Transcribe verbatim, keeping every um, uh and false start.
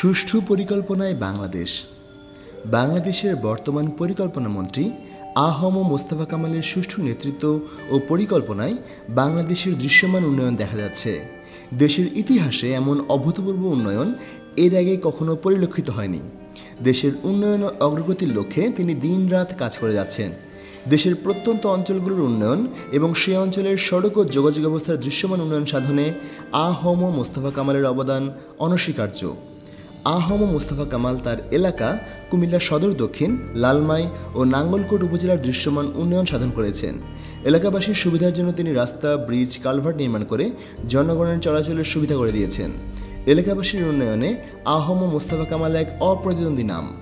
সুষ্ঠু পরিকল্পনায় বাংলাদেশ। বাংলাদেশের বর্তমান পরিকল্পনা মন্ত্রী আ হ ম মোস্তফা কামালের সুষ্ঠু নেতৃত্ব ও পরিকল্পনায় বাংলাদেশের দৃশ্যমান উন্নয়ন দেখা যাচ্ছে। দেশের ইতিহাসে এমন অভূতপূর্ব উন্নয়ন এর আগে কখনো পরিলক্ষিত হয়নি। দেশের উন্নয়ন ও অগ্রগতির লক্ষ্যে তিনি দিনরাত কাজ করে যাচ্ছেন। দেশের প্রত্যন্ত অঞ্চলগুলোর উন্নয়ন এবং সে অঞ্চলের সড়ক ও যোগাযোগ ব্যবস্থার দৃশ্যমান উন্নয়ন সাধনে আ হ ম মোস্তফা কামালের অবদান অনস্বীকার্য। আ হ ম মোস্তফা কামাল তার এলাকা কুমিল্লা সদর দক্ষিণ, লালমাই ও নাঙ্গলকোট উপজেলার দৃশ্যমান উন্নয়ন সাধন করেছেন। এলাকাবাসীর সুবিধার জন্য তিনি রাস্তা, ব্রিজ, কালভার্ট নির্মাণ করে জনগণের চলাচলের সুবিধা করে দিয়েছেন। এলাকাবাসীর উন্নয়নে আ হ ম মোস্তফা কামাল এক অপ্রতিদ্বন্দ্বী নাম।